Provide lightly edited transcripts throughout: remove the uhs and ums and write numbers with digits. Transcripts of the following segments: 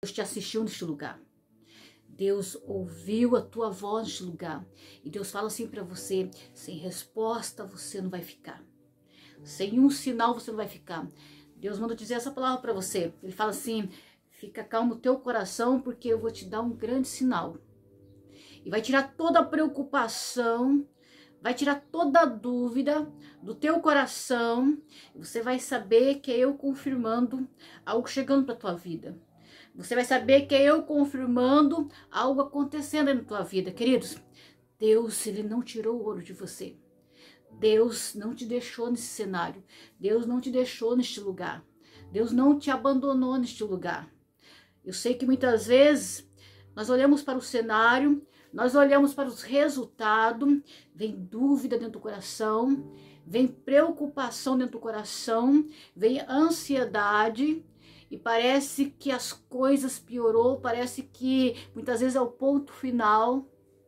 Deus te assistiu neste lugar. Deus ouviu a tua voz neste lugar. E Deus fala assim para você: sem resposta você não vai ficar. Sem um sinal você não vai ficar. Deus manda dizer essa palavra para você. Ele fala assim: fica calmo o teu coração, porque eu vou te dar um grande sinal. E vai tirar toda a preocupação, vai tirar toda a dúvida do teu coração. Você vai saber que é eu confirmando algo chegando para tua vida. Você vai saber que é eu confirmando algo acontecendo aí na tua vida. Queridos, Deus, Ele não tirou o ouro de você. Deus não te deixou nesse cenário. Deus não te deixou neste lugar. Deus não te abandonou neste lugar. Eu sei que muitas vezes nós olhamos para o cenário, nós olhamos para os resultados, vem dúvida dentro do coração, vem preocupação dentro do coração, vem ansiedade. E parece que as coisas piorou, parece que muitas vezes é o ponto final.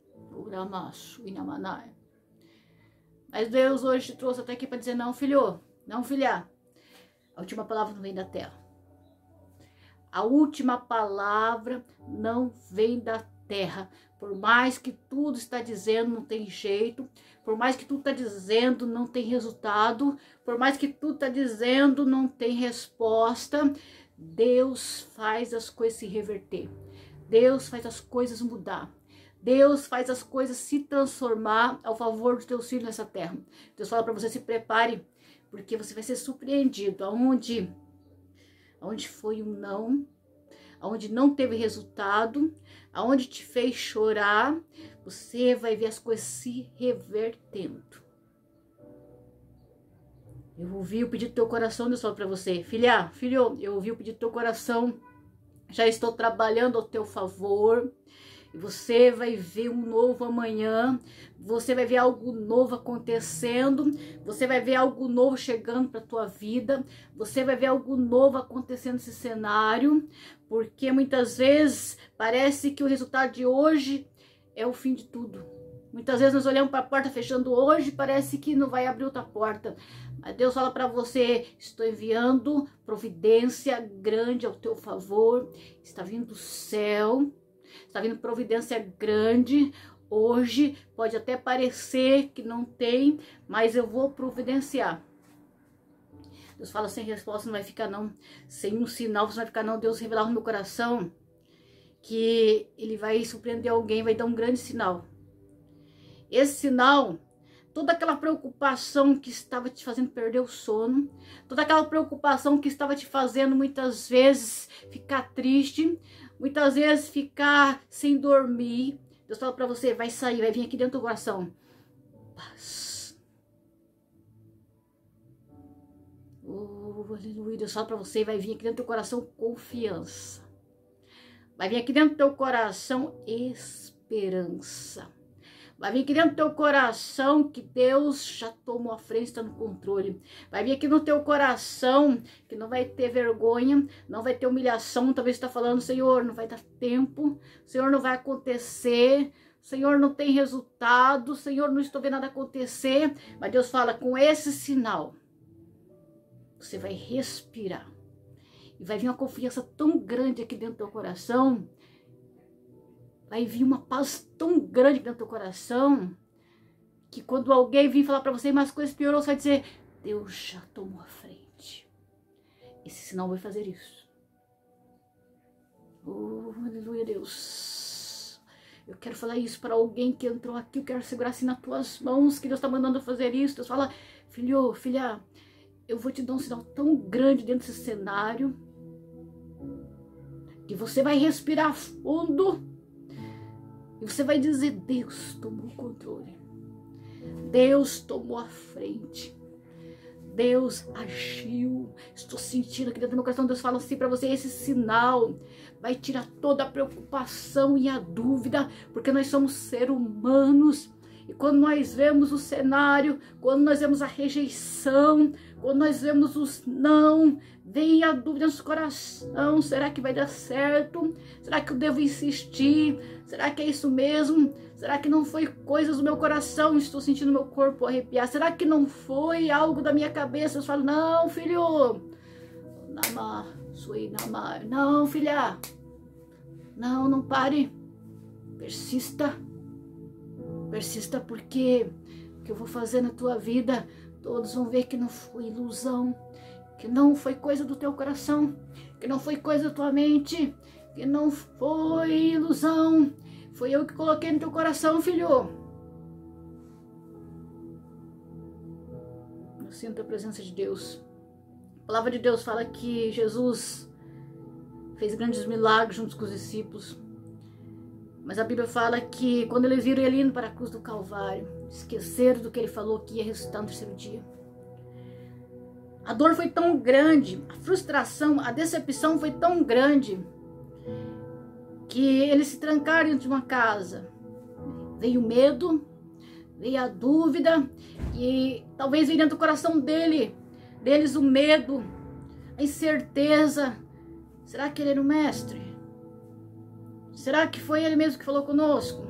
Mas Deus hoje te trouxe até aqui para dizer: não, filho, não, filha. A última palavra não vem da terra. A última palavra não vem da terra. Por mais que tudo está dizendo não tem jeito, por mais que tudo está dizendo não tem resultado, por mais que tudo está dizendo não tem resposta, Deus faz as coisas se reverter. Deus faz as coisas mudar. Deus faz as coisas se transformar ao favor dos teus filhos nessa terra. Deus fala para você: se prepare, porque você vai ser surpreendido. Aonde foi um não, aonde não teve resultado, aonde te fez chorar, você vai ver as coisas se revertendo. Eu ouvi o pedido do teu coração, Deus fala para você: filha, filho, eu ouvi o pedido do teu coração, já estou trabalhando ao teu favor, e você vai ver um novo amanhã, você vai ver algo novo acontecendo, você vai ver algo novo chegando para a tua vida, você vai ver algo novo acontecendo nesse cenário, porque muitas vezes parece que o resultado de hoje é o fim de tudo. Muitas vezes nós olhamos para a porta fechando hoje, parece que não vai abrir outra porta. Mas Deus fala para você: estou enviando providência grande ao teu favor. Está vindo do céu, está vindo providência grande. Hoje pode até parecer que não tem, mas eu vou providenciar. Deus fala: sem resposta não vai ficar não. Sem um sinal você não vai ficar não. Deus revelar no meu coração que Ele vai surpreender alguém, vai dar um grande sinal. Esse sinal, toda aquela preocupação que estava te fazendo perder o sono, toda aquela preocupação que estava te fazendo muitas vezes ficar triste, muitas vezes ficar sem dormir, Deus fala para você: vai sair, vai vir aqui dentro do coração paz. Oh, aleluia. Deus fala para você: vai vir aqui dentro do coração confiança, vai vir aqui dentro do teu coração esperança. Vai vir aqui dentro do teu coração que Deus já tomou a frente, está no controle. Vai vir aqui no teu coração que não vai ter vergonha, não vai ter humilhação. Talvez você está falando: Senhor, não vai dar tempo, Senhor, não vai acontecer, Senhor, não tem resultado, Senhor, não estou vendo nada acontecer. Mas Deus fala: com esse sinal, você vai respirar. E vai vir uma confiança tão grande aqui dentro do teu coração. Vai vir uma paz tão grande dentro do teu coração, que quando alguém vir falar para você: mas as coisas piorou, você vai dizer: Deus já tomou a frente. Esse sinal vai fazer isso. Oh, aleluia, Deus. Eu quero falar isso para alguém que entrou aqui. Eu quero segurar assim nas tuas mãos, que Deus está mandando fazer isso. Deus fala: filho, filha, eu vou te dar um sinal tão grande dentro desse cenário, que você vai respirar fundo. E você vai dizer: Deus tomou o controle. Deus tomou a frente. Deus agiu. Estou sentindo aqui dentro do meu coração. Deus fala assim para você: esse sinal vai tirar toda a preocupação e a dúvida, porque nós somos seres humanos. E quando nós vemos o cenário, quando nós vemos a rejeição, quando nós vemos os não, vem a dúvida no nosso coração: será que vai dar certo? Será que eu devo insistir? Será que é isso mesmo? Será que não foi coisas do meu coração? Estou sentindo meu corpo arrepiar. Será que não foi algo da minha cabeça? Eu falo: não, filho. Não, filha. Não, não pare. Persista. Persista, porque o que eu vou fazer na tua vida, todos vão ver que não foi ilusão, que não foi coisa do teu coração, que não foi coisa da tua mente, que não foi ilusão. Foi eu que coloquei no teu coração, filho. Eu sinto a presença de Deus. A palavra de Deus fala que Jesus fez grandes milagres junto com os discípulos. Mas a Bíblia fala que quando eles viram ele indo para a cruz do Calvário, esqueceram do que ele falou que ia ressuscitar no terceiro dia. A dor foi tão grande, a frustração, a decepção foi tão grande, que eles se trancaram dentro de uma casa. Veio o medo, veio a dúvida, e talvez veio dentro do coração deles o medo, a incerteza. Será que ele era o mestre? Será que foi ele mesmo que falou conosco?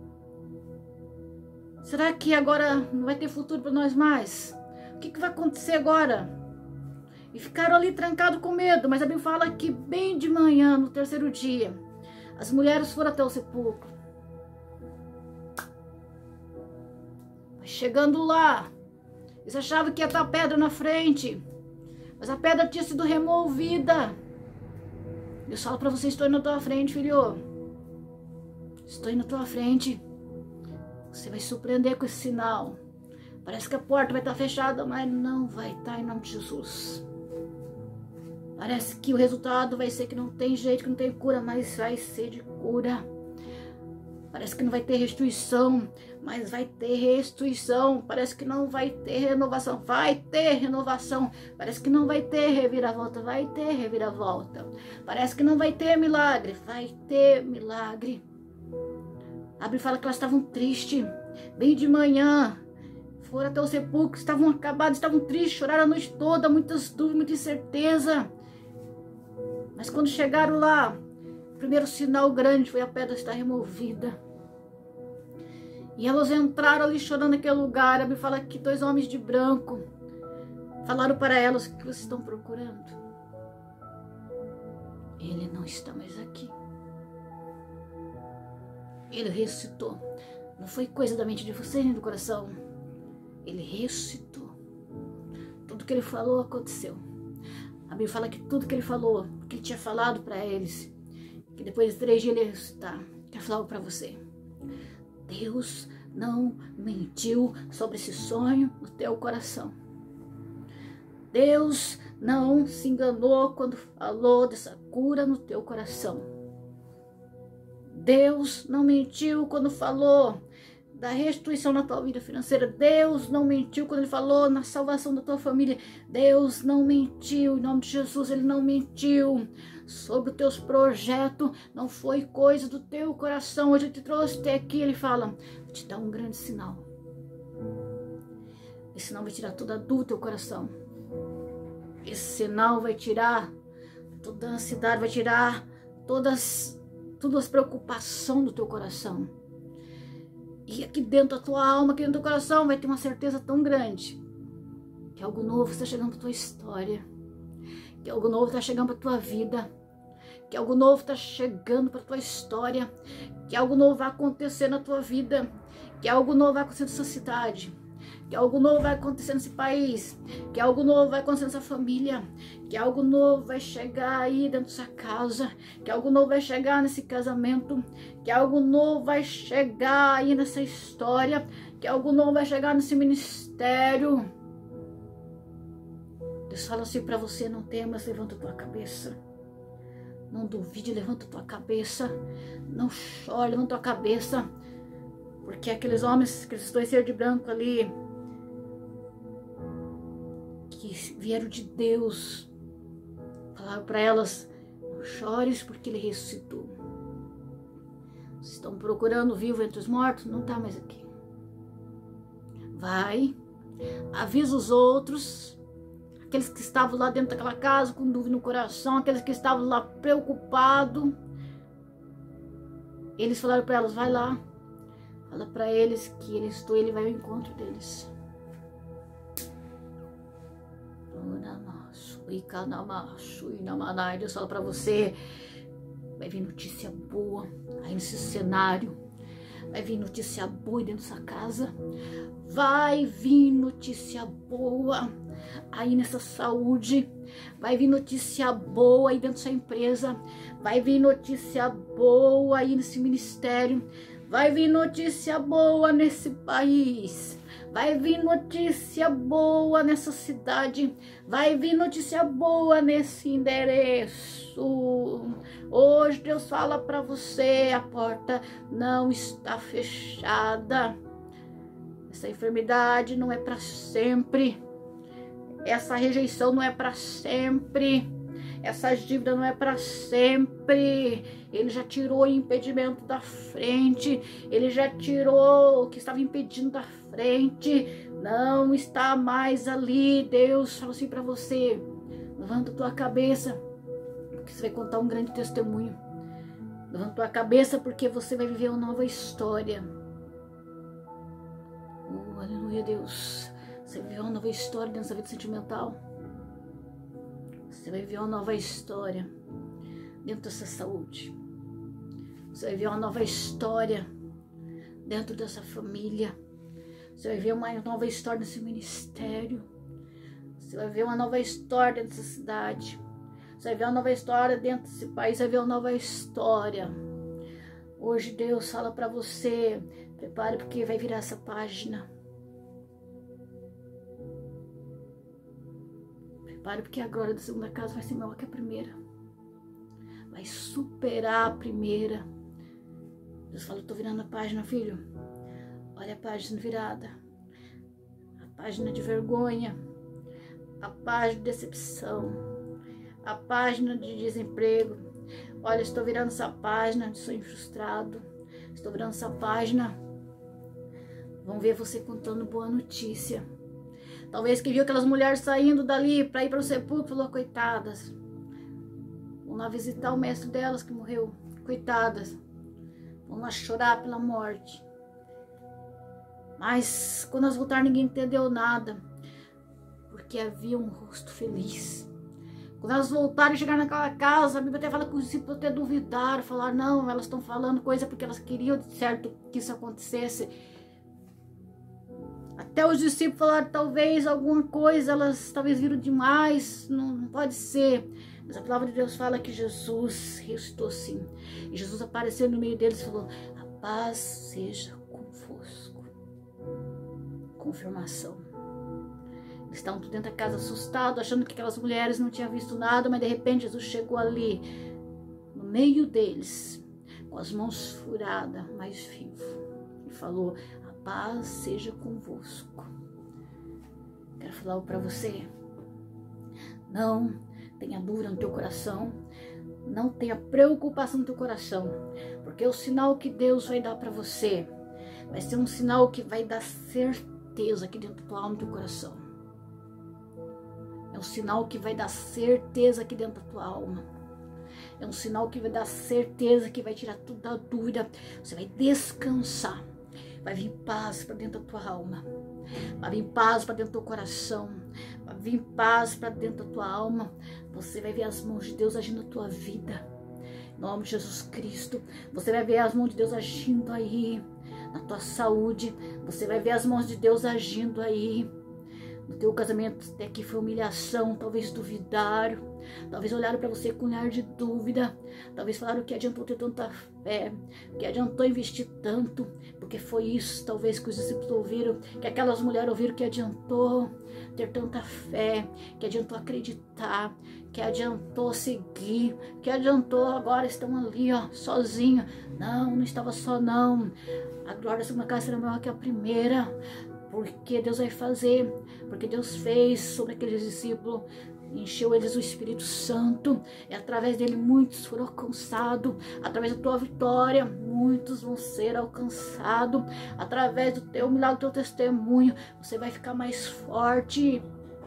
Será que agora não vai ter futuro para nós mais? O que vai acontecer agora? E ficaram ali trancados com medo, mas a Bíblia fala que bem de manhã, no terceiro dia, as mulheres foram até o sepulcro. Mas chegando lá, eles achavam que ia estar a pedra na frente, mas a pedra tinha sido removida. Eu falo para você, estou indo na tua frente, filho. Estou indo na tua frente. Você vai surpreender com esse sinal. Parece que a porta vai estar fechada, mas não vai estar, em nome de Jesus. Parece que o resultado vai ser que não tem jeito, que não tem cura, mas vai ser de cura. Parece que não vai ter restituição, mas vai ter restituição. Parece que não vai ter renovação, vai ter renovação. Parece que não vai ter reviravolta, vai ter reviravolta. Parece que não vai ter milagre, vai ter milagre. A Bíblia fala que elas estavam tristes, bem de manhã. Foram até o sepulcro, estavam acabados, estavam tristes, choraram a noite toda, muitas dúvidas, muita incerteza. Mas quando chegaram lá, o primeiro sinal grande foi a pedra estar removida. E elas entraram ali chorando naquele lugar. A Bíblia fala que 2 homens de branco falaram para elas: o que vocês estão procurando? Ele não está mais aqui. Ele ressuscitou. Não foi coisa da mente de vocês nem do coração. Ele ressuscitou. Tudo que ele falou aconteceu. A Bíblia fala que tudo que ele falou, que ele tinha falado para eles, que depois de 3 dias ele ia ressuscitar. Quero falar para você. Deus não mentiu sobre esse sonho no teu coração. Deus não se enganou quando falou dessa cura no teu coração. Deus não mentiu quando falou da restituição na tua vida financeira. Deus não mentiu quando ele falou na salvação da tua família. Deus não mentiu, em nome de Jesus, ele não mentiu sobre os teus projetos. Não foi coisa do teu coração. Hoje eu te trouxe até aqui, ele fala, vou te dar um grande sinal. Esse sinal vai tirar toda a dúvida do teu coração. Esse sinal vai tirar toda a ansiedade, vai tirar todas as preocupações do teu coração. E aqui dentro da tua alma, aqui dentro do teu coração, vai ter uma certeza tão grande que algo novo está chegando para tua história, que algo novo está chegando para tua vida, que algo novo está chegando para tua história, que algo novo vai acontecer na tua vida, que algo novo vai acontecer nessa cidade, que algo novo vai acontecer nesse país, que algo novo vai acontecer nessa família, que algo novo vai chegar aí dentro dessa casa, que algo novo vai chegar nesse casamento, que algo novo vai chegar aí nessa história, que algo novo vai chegar nesse ministério. Deus fala assim para você: não temas, levanta a tua cabeça. Não duvide, levanta a tua cabeça. Não chore, levanta a tua cabeça. Porque aqueles homens, aqueles 2 seres de branco ali, que vieram de Deus, falaram para elas: não chores, porque ele ressuscitou. Vocês estão procurando o vivo entre os mortos? Não está mais aqui. Vai, avisa os outros, aqueles que estavam lá dentro daquela casa com dúvida no coração, aqueles que estavam lá preocupados. Eles falaram para elas: vai lá, fala para eles que ele estou, ele vai ao encontro deles. Deus fala para você: Vai vir notícia boa aí nesse cenário. Vai vir notícia boa dentro dessa casa. Vai vir notícia boa aí nessa saúde. Vai vir notícia boa aí dentro dessa empresa. Vai vir notícia boa aí nesse ministério. Vai vir notícia boa nesse país. Vai vir notícia boa nessa cidade. Vai vir notícia boa nesse endereço. Hoje Deus fala para você, a porta não está fechada. Essa enfermidade não é para sempre. Essa rejeição não é para sempre. Essa dívida não é para sempre. Ele já tirou o impedimento da frente. Ele já tirou o que estava impedindo da frente. Não está mais ali. Deus fala assim para você: levanta tua cabeça, porque você vai contar um grande testemunho. Levanta tua cabeça, porque você vai viver uma nova história. Oh, aleluia, Deus. Você vai viver uma nova história dentro da vida sentimental. Você vai viver uma nova história dentro dessa saúde. Você vai viver uma nova história dentro dessa família. Você vai ver uma nova história nesse ministério. Você vai ver uma nova história dentro dessa cidade. Você vai ver uma nova história dentro desse país. Você vai ver uma nova história. Hoje Deus fala para você: prepare, porque vai virar essa página. Prepare, porque a glória da segunda casa vai ser maior que a primeira. Vai superar a primeira. Deus fala: estou virando a página, filho. Olha a página virada. A página de vergonha. A página de decepção. A página de desemprego. Olha, estou virando essa página de sonho frustrado. Estou virando essa página. Vão ver você contando boa notícia. Talvez que viu aquelas mulheres saindo dali para ir para o sepulcro, falou: coitadas. Vão lá visitar o mestre delas que morreu. Coitadas. Vão lá chorar pela morte. Mas quando elas voltaram, ninguém entendeu nada. Porque havia um rosto feliz. Quando elas voltaram e chegaram naquela casa, a Bíblia até fala que os discípulos até duvidaram. Falaram: não, elas estão falando coisa porque elas queriam, certo, que isso acontecesse. Até os discípulos falaram: talvez alguma coisa, elas talvez viram demais, não pode ser. Mas a palavra de Deus fala que Jesus ressuscitou sim. E Jesus apareceu no meio deles e falou: a paz seja convosco. Confirmação. Eles estavam tudo dentro da casa assustados, achando que aquelas mulheres não tinham visto nada, mas de repente Jesus chegou ali, no meio deles, com as mãos furadas, mas vivo. E falou: a paz seja convosco. Quero falar para você: não tenha dúvida no teu coração, não tenha preocupação no teu coração, porque o sinal que Deus vai dar para você vai ser um sinal que vai dar certeza aqui dentro da tua alma e do teu coração. É um sinal que vai dar certeza aqui dentro da tua alma. É um sinal que vai dar certeza, que vai tirar toda a dúvida. Você vai descansar. Vai vir paz para dentro da tua alma. Vai vir paz para dentro do teu coração. Vai vir paz para dentro da tua alma. Você vai ver as mãos de Deus agindo na tua vida. Em nome de Jesus Cristo. Você vai ver as mãos de Deus agindo aí na tua saúde. Você vai ver as mãos de Deus agindo aí no teu casamento. Até que foi humilhação, talvez duvidaram, talvez olharam para você com um olhar de dúvida, talvez falaram que adiantou ter tanta fé, que adiantou investir tanto, porque foi isso talvez que os discípulos ouviram, que aquelas mulheres ouviram, que adiantou ter tanta fé, que adiantou acreditar, que adiantou seguir, que adiantou agora estão ali, ó, sozinho. Não estava só não. A glória da segunda casa será maior que a primeira. Porque Deus vai fazer, porque Deus fez sobre aqueles discípulos, encheu eles do Espírito Santo, e através dele muitos foram alcançados, através da tua vitória, muitos vão ser alcançados, através do teu milagre, do teu testemunho, você vai ficar mais forte,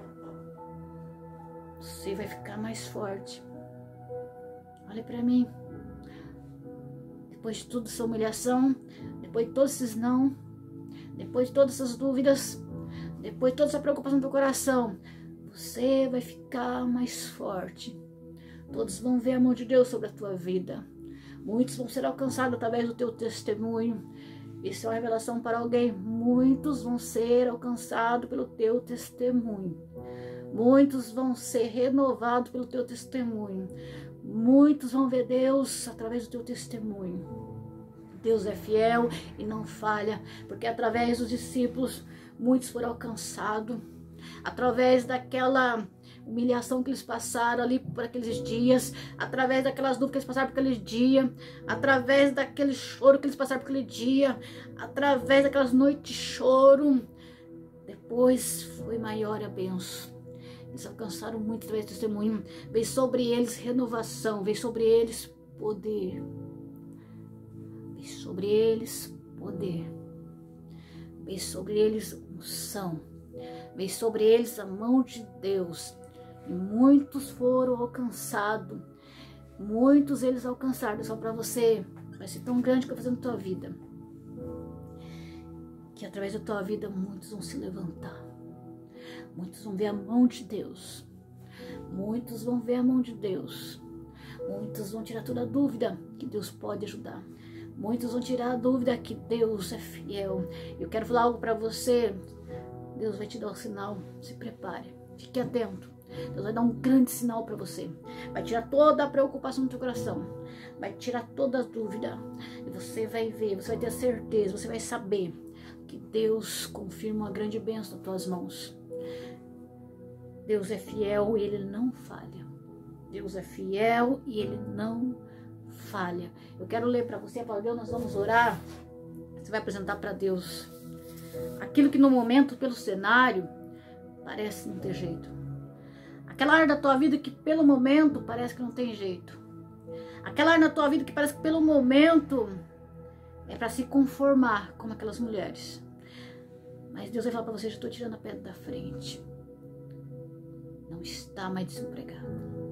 você vai ficar mais forte. Olha para mim, depois de tudo essa humilhação, depois de todos esses não, depois de todas essas dúvidas, depois de toda essa preocupação do teu coração, você vai ficar mais forte. Todos vão ver a mão de Deus sobre a tua vida. Muitos vão ser alcançados através do teu testemunho. Isso é uma revelação para alguém. Muitos vão ser alcançados pelo teu testemunho. Muitos vão ser renovados pelo teu testemunho. Muitos vão ver Deus através do teu testemunho. Deus é fiel e não falha, porque através dos discípulos muitos foram alcançados. Através daquela humilhação que eles passaram ali por aqueles dias, através daquelas dúvidas que eles passaram por aquele dia, através daquele choro que eles passaram por aquele dia, através daquelas noites de choro, depois foi maior a bênção. Eles alcançaram muito através do testemunho. Veio sobre eles renovação, veio sobre eles poder, veio sobre eles poder, veio sobre eles unção, veio sobre eles a mão de Deus. E muitos foram alcançados. Muitos eles alcançaram. Só para você, vai ser tão grande que eu vou fazer na tua vida, que através da tua vida muitos vão se levantar. Muitos vão ver a mão de Deus. Muitos vão ver a mão de Deus. Muitos vão tirar toda a dúvida que Deus pode ajudar. Muitos vão tirar a dúvida que Deus é fiel. Eu quero falar algo para você. Deus vai te dar um sinal. Se prepare. Fique atento. Deus vai dar um grande sinal para você. Vai tirar toda a preocupação do teu coração. Vai tirar toda a dúvida. E você vai ver, você vai ter a certeza, você vai saber que Deus confirma uma grande bênção nas tuas mãos. Deus é fiel e Ele não falha. Deus é fiel e Ele não falha. Eu quero ler para você a palavra de Deus, nós vamos orar. Você vai apresentar para Deus aquilo que no momento, pelo cenário, parece não ter jeito. Aquela área da tua vida que pelo momento parece que não tem jeito. Aquela área da tua vida que parece que pelo momento é para se conformar como aquelas mulheres. Mas Deus vai falar para você, já estou tirando a pedra da frente. Não está mais desempregado.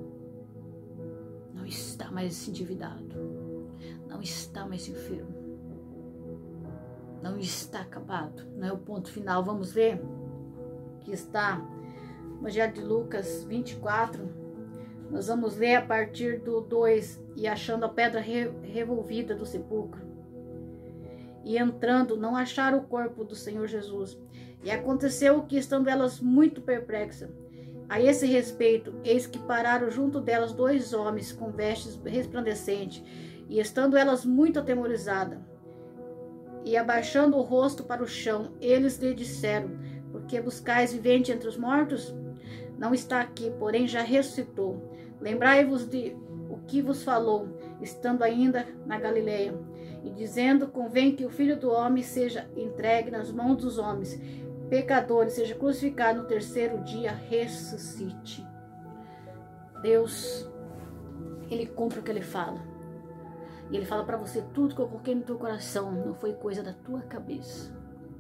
Não está mais endividado. Não está mais enfermo. Não está acabado. Não é o ponto final. Vamos ver que está no Evangelho de Lucas 24. Nós vamos ler a partir do 2. E achando a pedra revolvida do sepulcro. E entrando, não acharam o corpo do Senhor Jesus. E aconteceu que, estando elas muito perplexas a esse respeito, eis que pararam junto delas 2 homens com vestes resplandecentes, e estando elas muito atemorizadas, e abaixando o rosto para o chão, eles lhe disseram: por que buscais vivente entre os mortos? Não está aqui, porém já ressuscitou. Lembrai-vos de o que vos falou, estando ainda na Galileia, e dizendo: convém que o Filho do Homem seja entregue nas mãos dos homens, pecadores, seja crucificado, no 3º dia ressuscite. Deus, Ele cumpre o que Ele fala. E Ele fala para você: tudo que eu coloquei no teu coração não foi coisa da tua cabeça.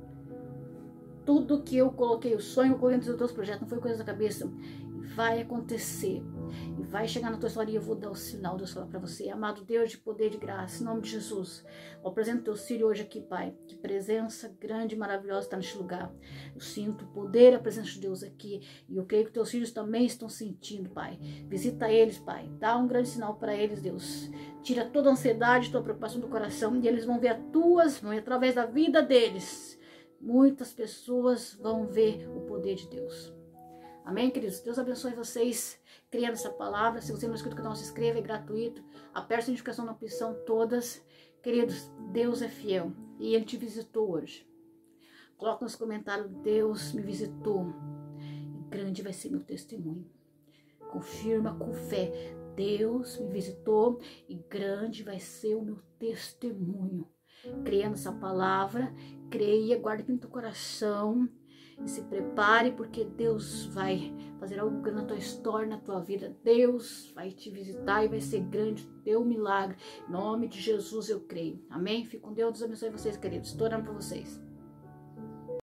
Tudo que eu coloquei, o sonho que eu coloquei nos teus projetos, não foi coisa da cabeça. Vai acontecer. E vai chegar na tua história e eu vou dar o sinal. Deus fala para você: amado Deus de poder e de graça, em nome de Jesus, eu apresento teu filho hoje aqui, Pai. Que presença grande e maravilhosa está neste lugar. Eu sinto o poder e a presença de Deus aqui. E eu creio que teus filhos também estão sentindo, Pai. Visita eles, Pai. Dá um grande sinal para eles, Deus. Tira toda a ansiedade, toda a preocupação do coração. E eles vão ver as tuas mãos. E através da vida deles, muitas pessoas vão ver o poder de Deus. Amém, queridos? Deus abençoe vocês. Criando essa palavra. Se você não é inscrito no canal, se inscreva, é gratuito. Aperte a notificação na opção todas. Queridos, Deus é fiel. E Ele te visitou hoje. Coloca nos comentários: Deus me visitou. E grande vai ser meu testemunho. Confirma com fé: Deus me visitou e grande vai ser o meu testemunho. Criando essa palavra, creia, guarde no teu coração. E se prepare, porque Deus vai fazer algo grande na tua história, na tua vida. Deus vai te visitar e vai ser grande o teu milagre. Em nome de Jesus eu creio. Amém? Fique com Deus. Deus abençoe vocês, queridos. Estou orando por vocês.